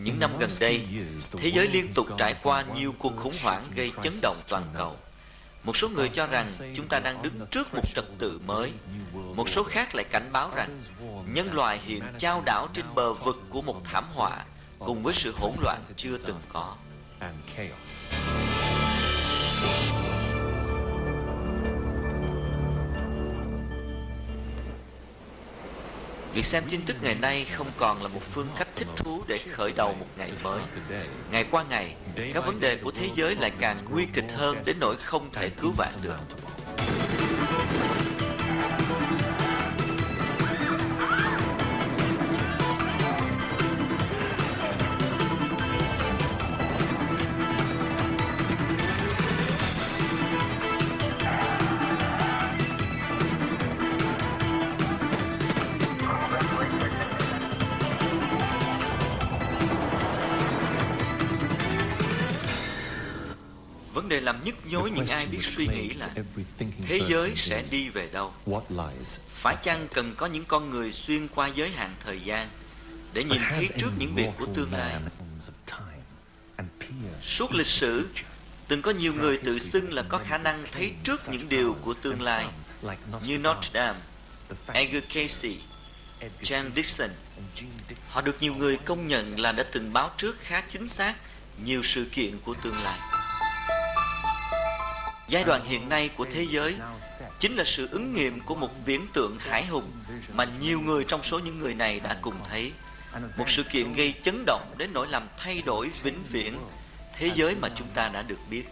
Những năm gần đây, thế giới liên tục trải qua nhiều cuộc khủng hoảng gây chấn động toàn cầu. Một số người cho rằng chúng ta đang đứng trước một trật tự mới. Một số khác lại cảnh báo rằng nhân loại hiện chao đảo trên bờ vực của một thảm họa cùng với sự hỗn loạn chưa từng có. Việc xem tin tức ngày nay không còn là một phương cách thích thú để khởi đầu một ngày mới. Ngày qua ngày, các vấn đề của thế giới lại càng nguy kịch hơn đến nỗi không thể cứu vãn được. Vấn đề làm nhức nhối những ai biết suy nghĩ là thế giới sẽ đi về đâu? Phải chăng cần có những con người xuyên qua giới hạn thời gian để nhìn thấy trước những việc của tương lai? Suốt lịch sử, từng có nhiều người tự xưng là có khả năng thấy trước những điều của tương lai, như Notre Dame, Edgar Cayce, Jan Dixon. Họ được nhiều người công nhận là đã từng báo trước khá chính xác nhiều sự kiện của tương lai. Giai đoạn hiện nay của thế giới chính là sự ứng nghiệm của một viễn tượng hãi hùng mà nhiều người trong số những người này đã cùng thấy. Một sự kiện gây chấn động đến nỗi làm thay đổi vĩnh viễn thế giới mà chúng ta đã được biết.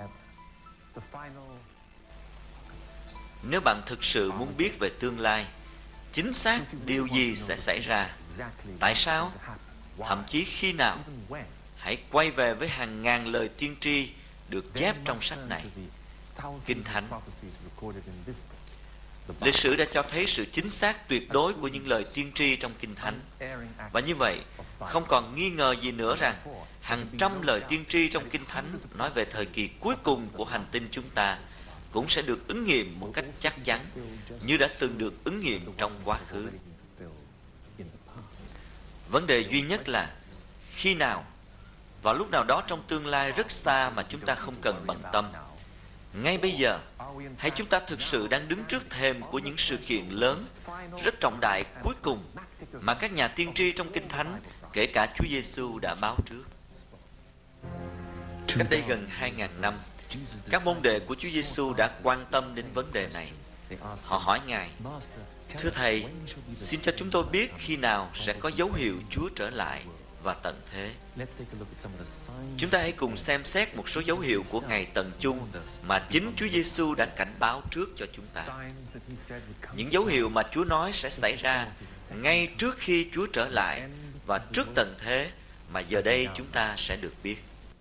Nếu bạn thực sự muốn biết về tương lai, chính xác điều gì sẽ xảy ra, tại sao, thậm chí khi nào, hãy quay về với hàng ngàn lời tiên tri được chép trong sách này, Kinh Thánh. Lịch sử đã cho thấy sự chính xác tuyệt đối của những lời tiên tri trong Kinh Thánh. Và như vậy, không còn nghi ngờ gì nữa rằng hàng trăm lời tiên tri trong Kinh Thánh nói về thời kỳ cuối cùng của hành tinh chúng ta cũng sẽ được ứng nghiệm một cách chắc chắn như đã từng được ứng nghiệm trong quá khứ. Vấn đề duy nhất là khi nào, vào lúc nào đó trong tương lai rất xa mà chúng ta không cần bận tâm. Ngay bây giờ, hay chúng ta thực sự đang đứng trước thềm của những sự kiện lớn, rất trọng đại cuối cùng mà các nhà tiên tri trong Kinh Thánh, kể cả Chúa Giêsu đã báo trước. Cách đây gần 2.000 năm, các môn đệ của Chúa Giêsu đã quan tâm đến vấn đề này. Họ hỏi Ngài: "Thưa Thầy, xin cho chúng tôi biết khi nào sẽ có dấu hiệu Chúa trở lại và tận thế." Chúng ta hãy cùng xem xét một số dấu hiệu của ngày tận chung mà chính Chúa Giêsu đã cảnh báo trước cho chúng ta. Những dấu hiệu mà Chúa nói sẽ xảy ra ngay trước khi Chúa trở lại và trước tận thế mà giờ đây chúng ta sẽ được biết.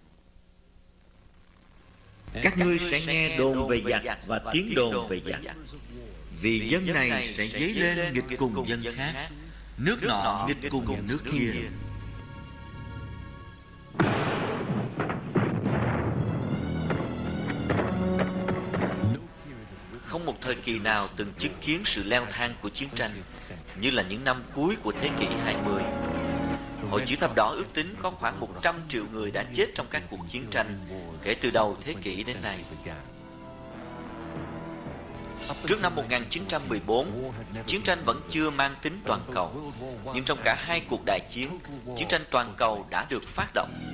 Các ngươi sẽ nghe đồn về giặc và tiếng đồn về giặc. Vì dân này sẽ dấy lên nghịch cùng dân khác, nước nọ nghịch cùng nước kia. Không một thời kỳ nào từng chứng kiến sự leo thang của chiến tranh như là những năm cuối của thế kỷ 20. Hội chữ thập đỏ ước tính có khoảng 100 triệu người đã chết trong các cuộc chiến tranh kể từ đầu thế kỷ đến nay. Trước năm 1914, chiến tranh vẫn chưa mang tính toàn cầu, nhưng trong cả hai cuộc đại chiến, chiến tranh toàn cầu đã được phát động.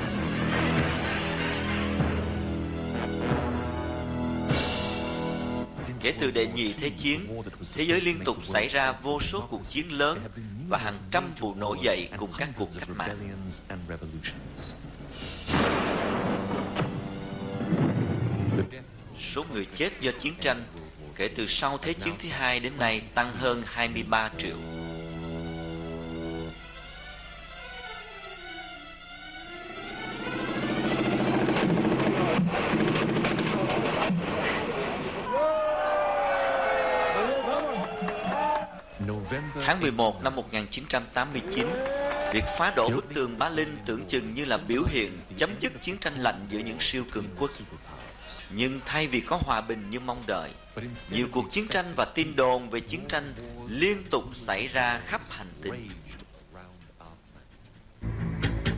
Kể từ đệ nhị thế chiến, thế giới liên tục xảy ra vô số cuộc chiến lớn và hàng trăm vụ nổi dậy cùng các cuộc cách mạng. Số người chết do chiến tranh kể từ sau Thế chiến thứ hai đến nay tăng hơn 23 triệu. Tháng 11 năm 1989, việc phá đổ bức tường Berlin tưởng chừng như là biểu hiện chấm dứt chiến tranh lạnh giữa những siêu cường quốc. Nhưng thay vì có hòa bình như mong đợi, nhiều cuộc chiến tranh và tin đồn về chiến tranh liên tục xảy ra khắp hành tinh.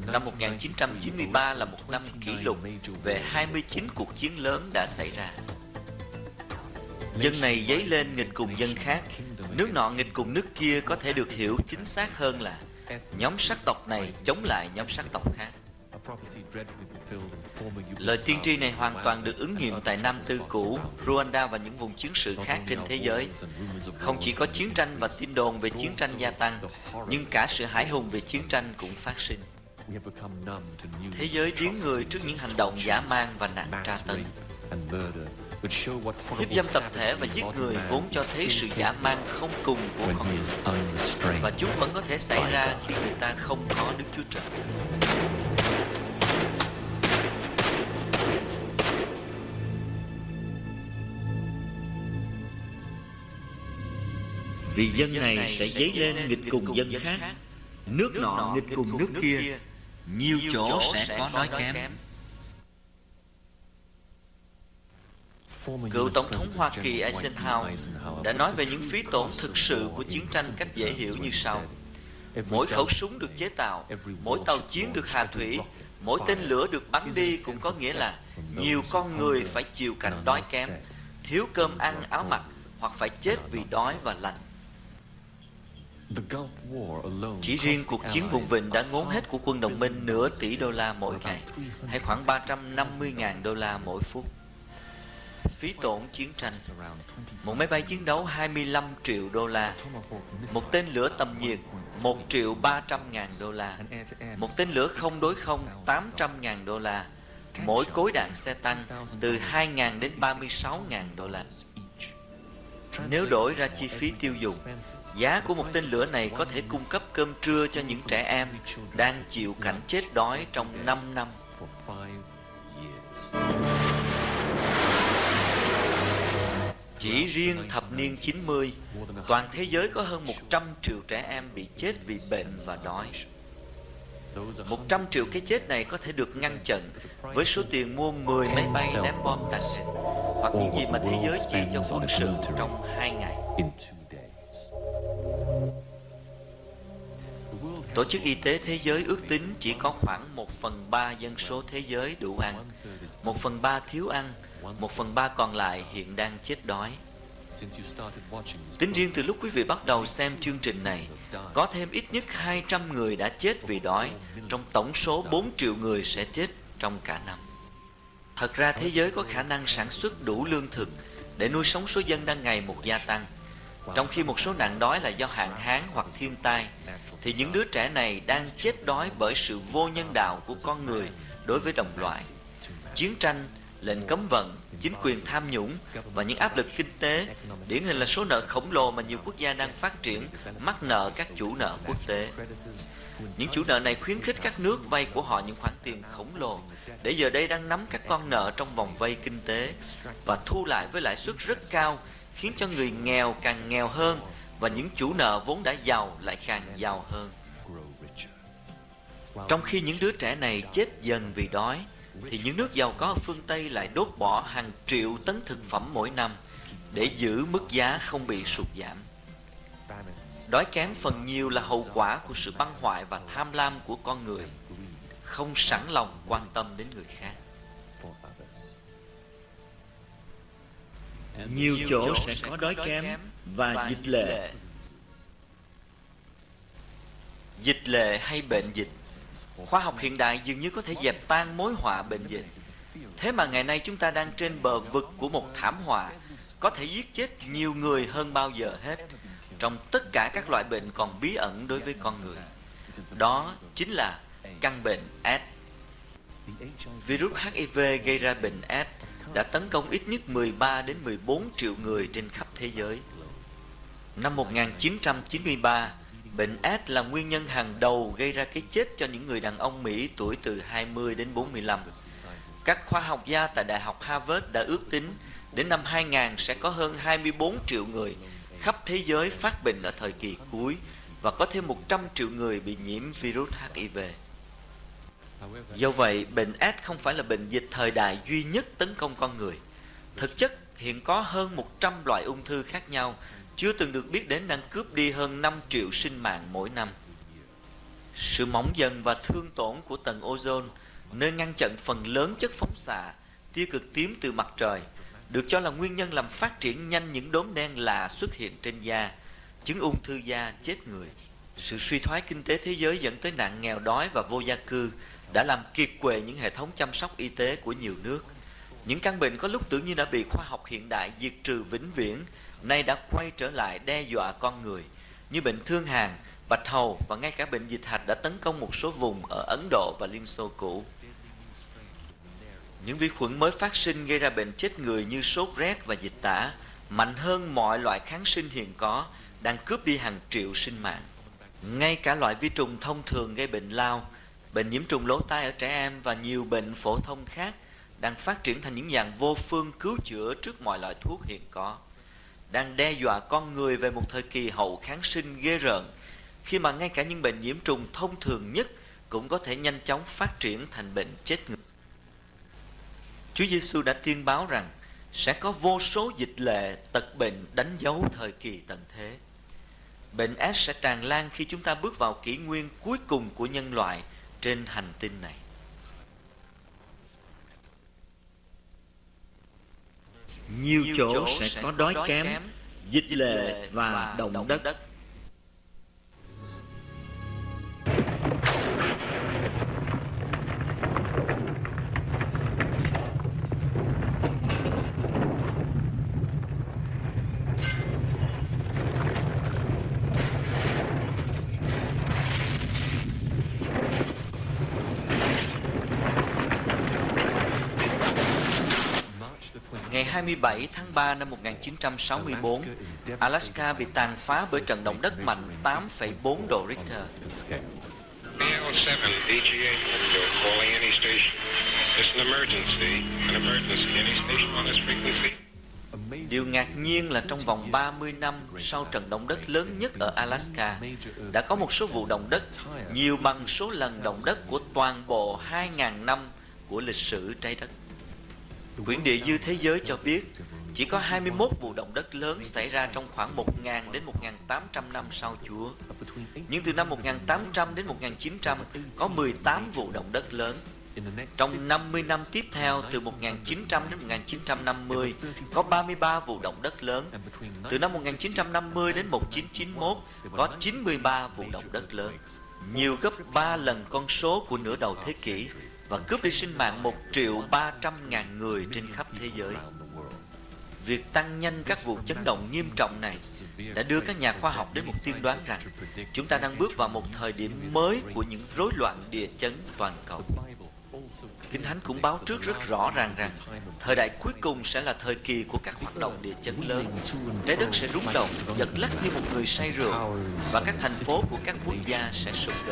Năm 1993 là một năm kỷ lục về 29 cuộc chiến lớn đã xảy ra. Dân này dấy lên nghịch cùng dân khác. Nước nọ nghịch cùng nước kia có thể được hiểu chính xác hơn là nhóm sắc tộc này chống lại nhóm sắc tộc khác. Lời tiên tri này hoàn toàn được ứng nghiệm tại Nam Tư cũ, Rwanda và những vùng chiến sự khác trên thế giới. Không chỉ có chiến tranh và tin đồn về chiến tranh gia tăng, nhưng cả sự hãi hùng về chiến tranh cũng phát sinh. Thế giới điếng người trước những hành động dã man và nạn tra tấn. Hiếp dâm tập thể và giết người vốn cho thấy sự dã man không cùng của con người, và chúng vẫn có thể xảy ra khi người ta không có Đức Chúa Trời. Vì dân này sẽ dấy lên nghịch cùng dân khác, nước nọ nghịch cùng nước kia, nhiều chỗ sẽ có nói kém. Cựu Tổng thống Hoa Kỳ Eisenhower đã nói về những phí tổn thực sự của chiến tranh cách dễ hiểu như sau. Mỗi khẩu súng được chế tạo, mỗi tàu chiến được hạ thủy, mỗi tên lửa được bắn đi cũng có nghĩa là nhiều con người phải chịu cảnh đói kém, thiếu cơm ăn áo mặc, hoặc phải chết vì đói và lạnh. Chỉ riêng cuộc chiến vùng vịnh đã ngốn hết của quân đồng minh nửa tỷ đô la mỗi ngày, hay khoảng 350.000 đô la mỗi phút. Phí tổn chiến tranh: một máy bay chiến đấu 25 triệu đô la, một tên lửa tầm nhiệt 1.300.000 đô la, một tên lửa không đối không 800.000 đô la, mỗi cối đạn xe tăng từ 2.000 đến 36.000 đô la. Nếu đổi ra chi phí tiêu dùng, giá của một tên lửa này có thể cung cấp cơm trưa cho những trẻ em đang chịu cảnh chết đói trong 5 năm. Chỉ riêng thập niên 90, toàn thế giới có hơn 100 triệu trẻ em bị chết vì bệnh và đói. 100 triệu cái chết này có thể được ngăn chặn với số tiền mua 10 máy bay ném bom tàng hình, hoặc những gì mà thế giới chi cho quân sự trong 2 ngày. Tổ chức Y tế Thế giới ước tính chỉ có khoảng 1/3 dân số thế giới đủ ăn, 1/3 thiếu ăn, 1/3 còn lại hiện đang chết đói. Tính riêng từ lúc quý vị bắt đầu xem chương trình này, có thêm ít nhất 200 người đã chết vì đói, trong tổng số 4 triệu người sẽ chết trong cả năm. Thật ra thế giới có khả năng sản xuất đủ lương thực để nuôi sống số dân đang ngày một gia tăng. Trong khi một số nạn đói là do hạn hán hoặc thiên tai, thì những đứa trẻ này đang chết đói bởi sự vô nhân đạo của con người đối với đồng loại. Chiến tranh, lệnh cấm vận, chính quyền tham nhũng và những áp lực kinh tế, điển hình là số nợ khổng lồ mà nhiều quốc gia đang phát triển mắc nợ các chủ nợ quốc tế. Những chủ nợ này khuyến khích các nước vay của họ những khoản tiền khổng lồ, để giờ đây đang nắm các con nợ trong vòng vây kinh tế và thu lại với lãi suất rất cao, khiến cho người nghèo càng nghèo hơn và những chủ nợ vốn đã giàu lại càng giàu hơn. Trong khi những đứa trẻ này chết dần vì đói, thì những nước giàu có ở phương Tây lại đốt bỏ hàng triệu tấn thực phẩm mỗi năm để giữ mức giá không bị sụt giảm. Đói kém phần nhiều là hậu quả của sự băng hoại và tham lam của con người, không sẵn lòng quan tâm đến người khác. Nhiều chỗ sẽ có đói kém và dịch lệ. Dịch lệ hay bệnh dịch, khoa học hiện đại dường như có thể dẹp tan mối họa bệnh dịch. Thế mà ngày nay chúng ta đang trên bờ vực của một thảm họa có thể giết chết nhiều người hơn bao giờ hết, trong tất cả các loại bệnh còn bí ẩn đối với con người. Đó chính là căn bệnh AIDS. Virus HIV gây ra bệnh AIDS đã tấn công ít nhất 13 đến 14 triệu người trên khắp thế giới. Năm 1993, bệnh AIDS là nguyên nhân hàng đầu gây ra cái chết cho những người đàn ông Mỹ tuổi từ 20 đến 45. Các khoa học gia tại Đại học Harvard đã ước tính đến năm 2000 sẽ có hơn 24 triệu người khắp thế giới phát bệnh ở thời kỳ cuối và có thêm 100 triệu người bị nhiễm virus HIV. Do vậy, bệnh AIDS không phải là bệnh dịch thời đại duy nhất tấn công con người. Thực chất, hiện có hơn 100 loại ung thư khác nhau chưa từng được biết đến đang cướp đi hơn 5 triệu sinh mạng mỗi năm. Sự mỏng dần và thương tổn của tầng ozone, nơi ngăn chặn phần lớn chất phóng xạ, tia cực tím từ mặt trời, được cho là nguyên nhân làm phát triển nhanh những đốm đen lạ xuất hiện trên da, chứng ung thư da chết người. Sự suy thoái kinh tế thế giới dẫn tới nạn nghèo đói và vô gia cư đã làm kiệt quệ những hệ thống chăm sóc y tế của nhiều nước. Những căn bệnh có lúc tưởng như đã bị khoa học hiện đại diệt trừ vĩnh viễn, nay đã quay trở lại đe dọa con người, như bệnh thương hàn, bạch hầu và ngay cả bệnh dịch hạch đã tấn công một số vùng ở Ấn Độ và Liên Xô cũ. Những vi khuẩn mới phát sinh gây ra bệnh chết người như sốt rét và dịch tả, mạnh hơn mọi loại kháng sinh hiện có, đang cướp đi hàng triệu sinh mạng. Ngay cả loại vi trùng thông thường gây bệnh lao, bệnh nhiễm trùng lỗ tai ở trẻ em và nhiều bệnh phổ thông khác đang phát triển thành những dạng vô phương cứu chữa trước mọi loại thuốc hiện có, đang đe dọa con người về một thời kỳ hậu kháng sinh ghê rợn, khi mà ngay cả những bệnh nhiễm trùng thông thường nhất cũng có thể nhanh chóng phát triển thành bệnh chết người. Chúa Giêsu đã tuyên báo rằng sẽ có vô số dịch lệ, tật bệnh đánh dấu thời kỳ tận thế. Bệnh S sẽ tràn lan khi chúng ta bước vào kỷ nguyên cuối cùng của nhân loại trên hành tinh này. Nhiều chỗ sẽ có đói kém, dịch lệ và động đất. Ngày 27 tháng 3 năm 1964, Alaska bị tàn phá bởi trận động đất mạnh 8,4 độ Richter. Điều ngạc nhiên là trong vòng 30 năm sau trận động đất lớn nhất ở Alaska, đã có một số vụ động đất nhiều bằng số lần động đất của toàn bộ 2.000 năm của lịch sử trái đất. Quyển Địa dư Thế giới cho biết chỉ có 21 vụ động đất lớn xảy ra trong khoảng 1.000 đến 1.800 năm sau Chúa. Nhưng từ năm 1.800 đến 1.900 có 18 vụ động đất lớn. Trong 50 năm tiếp theo, từ 1900 đến 1950, có 33 vụ động đất lớn. Từ năm 1950 đến 1991, có 93 vụ động đất lớn, nhiều gấp 3 lần con số của nửa đầu thế kỷ, và cướp đi sinh mạng 1.300.000 người trên khắp thế giới. Việc tăng nhanh các vụ chấn động nghiêm trọng này đã đưa các nhà khoa học đến một tiên đoán rằng chúng ta đang bước vào một thời điểm mới của những rối loạn địa chấn toàn cầu. Kinh Thánh cũng báo trước rất rõ ràng rằng thời đại cuối cùng sẽ là thời kỳ của các hoạt động địa chấn lớn. Trái đất sẽ rung động, giật lắc như một người say rượu, và các thành phố của các quốc gia sẽ sụp đổ.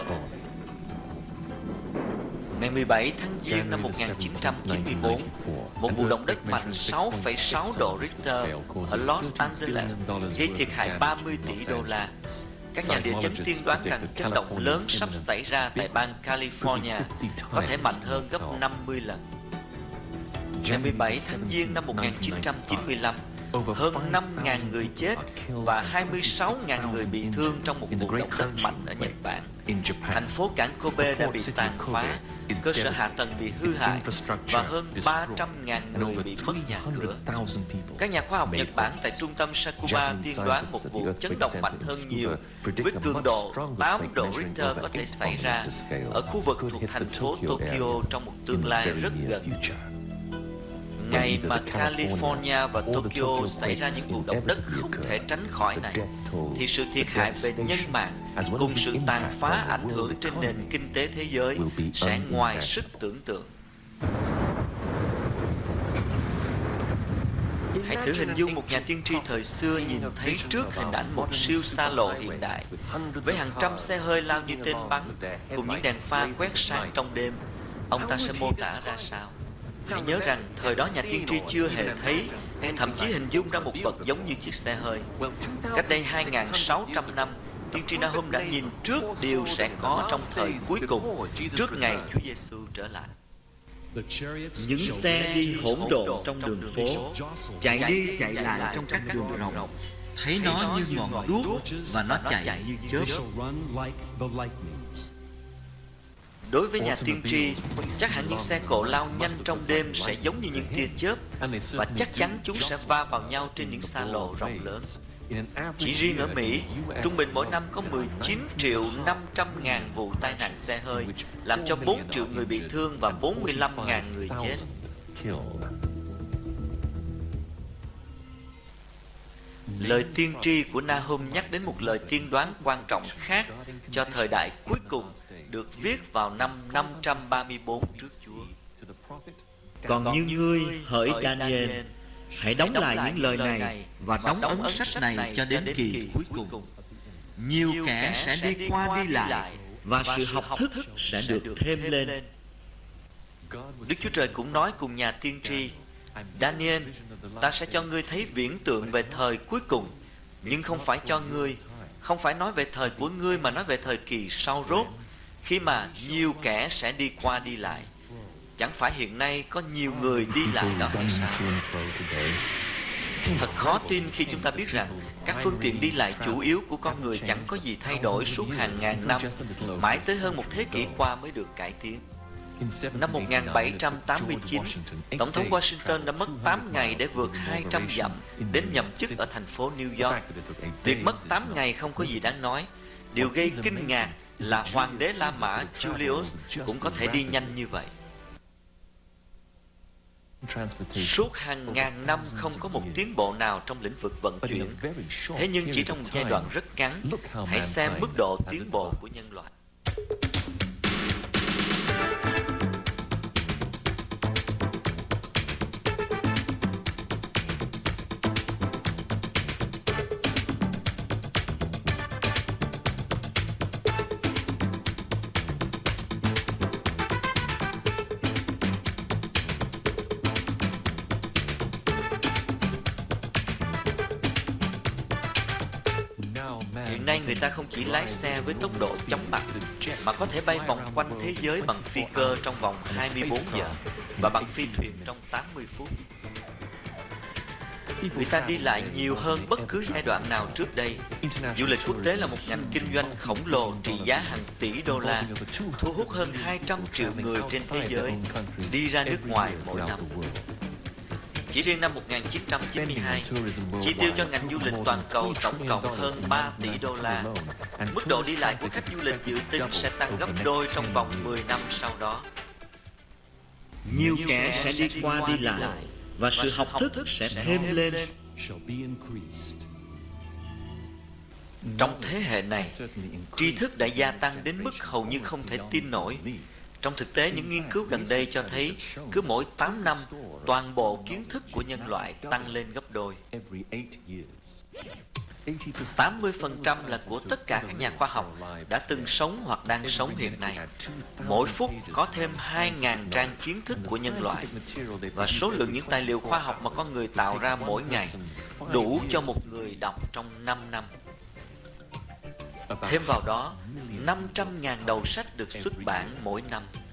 Ngày 17 tháng Giêng năm 1994, một vụ động đất mạnh 6,6 độ Richter ở Los Angeles gây thiệt hại 30 tỷ đô la. Các nhà địa chấn tiên đoán rằng chấn động lớn sắp xảy ra tại bang California có thể mạnh hơn gấp 50 lần. Ngày 17 tháng Giêng năm 1995, hơn 5.000 người chết và 26.000 người bị thương trong một vụ động đất mạnh ở Nhật Bản. Thành phố cảng Kobe đã bị tàn phá, cơ sở hạ tầng bị hư hại và hơn 300.000 người bị mất nhà cửa. Các nhà khoa học Nhật Bản tại trung tâm Tsukuba tiên đoán một vụ chấn động mạnh hơn nhiều với cường độ 8 độ Richter có thể xảy ra ở khu vực thuộc thành phố Tokyo trong một tương lai rất gần. Ngày mà California và Tokyo xảy ra những vụ động đất không thể tránh khỏi này, thì sự thiệt hại về nhân mạng cùng sự tàn phá ảnh hưởng trên nền kinh tế thế giới sẽ ngoài sức tưởng tượng. Hãy thử hình dung một nhà tiên tri thời xưa nhìn thấy trước hình ảnh một siêu xa lộ hiện đại với hàng trăm xe hơi lao như tên bắn cùng những đèn pha quét sáng trong đêm. Ông ta sẽ mô tả ra sao? Hãy nhớ rằng thời đó nhà tiên tri chưa hề thấy hay thậm chí hình dung ra một vật giống như chiếc xe hơi. Cách đây 2.600 năm, tiên tri Nahum đã nhìn trước điều sẽ có trong thời cuối cùng, trước ngày Chúa Giêsu trở lại. Những xe đi hỗn độn trong đường phố, chạy đi chạy lại trong các đường rộng, thấy nó như ngọn đuốc và nó chạy như chớp. Đối với nhà tiên tri, chắc hẳn những xe cộ lao nhanh trong đêm sẽ giống như những tia chớp, và chắc chắn chúng sẽ va vào nhau trên những xa lộ rộng lớn. Chỉ riêng ở Mỹ, trung bình mỗi năm có 19.500.000 vụ tai nạn xe hơi, làm cho 4 triệu người bị thương và 45.000 người chết. Lời tiên tri của Nahum nhắc đến một lời tiên đoán quan trọng khác cho thời đại cuối cùng, được viết vào năm 534 trước Chúa. Còn như ngươi, hỡi Daniel, hãy đóng lại những lời này và đóng ấn sách này cho đến kỳ cuối cùng. Nhiều kẻ sẽ đi qua đi lại, và sự học thức sẽ được thêm lên. Đức Chúa Trời cũng nói cùng nhà tiên tri: Daniel, ta sẽ cho ngươi thấy viễn tượng về thời cuối cùng, nhưng không phải cho ngươi, không phải nói về thời của ngươi, mà nói về thời kỳ sau rốt, khi mà nhiều kẻ sẽ đi qua đi lại. Chẳng phải hiện nay có nhiều người đi lại đó hay sao? Thật khó tin khi chúng ta biết rằng các phương tiện đi lại chủ yếu của con người chẳng có gì thay đổi suốt hàng ngàn năm, mãi tới hơn một thế kỷ qua mới được cải tiến. Năm 1789, Tổng thống Washington đã mất 8 ngày để vượt 200 dặm đến nhậm chức ở thành phố New York. Việc mất 8 ngày không có gì đáng nói. Điều gây kinh ngạc là Hoàng đế La Mã Julius cũng có thể đi nhanh như vậy. Suốt hàng ngàn năm không có một tiến bộ nào trong lĩnh vực vận chuyển. Thế nhưng chỉ trong một giai đoạn rất ngắn, hãy xem mức độ tiến bộ của nhân loại. Hiện nay người ta không chỉ lái xe với tốc độ chóng mặt, mà có thể bay vòng quanh thế giới bằng phi cơ trong vòng 24 giờ và bằng phi thuyền trong 80 phút. Người ta đi lại nhiều hơn bất cứ giai đoạn nào trước đây. Du lịch quốc tế là một ngành kinh doanh khổng lồ trị giá hàng tỷ đô la, thu hút hơn 200 triệu người trên thế giới đi ra nước ngoài mỗi năm. Chỉ riêng năm 1992, chi tiêu cho ngành du lịch toàn cầu tổng cộng hơn 3 tỷ đô la. Mức độ đi lại của khách du lịch dự tính sẽ tăng gấp đôi trong vòng 10 năm sau đó. Nhiều kẻ sẽ đi qua đi lại, và sự học thức sẽ thêm lên. Trong thế hệ này, tri thức đã gia tăng đến mức hầu như không thể tin nổi. Trong thực tế, những nghiên cứu gần đây cho thấy cứ mỗi 8 năm, toàn bộ kiến thức của nhân loại tăng lên gấp đôi. 80% là của tất cả các nhà khoa học đã từng sống hoặc đang sống hiện nay. Mỗi phút có thêm 2.000 trang kiến thức của nhân loại, và số lượng những tài liệu khoa học mà con người tạo ra mỗi ngày đủ cho một người đọc trong 5 năm. Thêm vào đó, 500.000 đầu sách được xuất bản mỗi năm.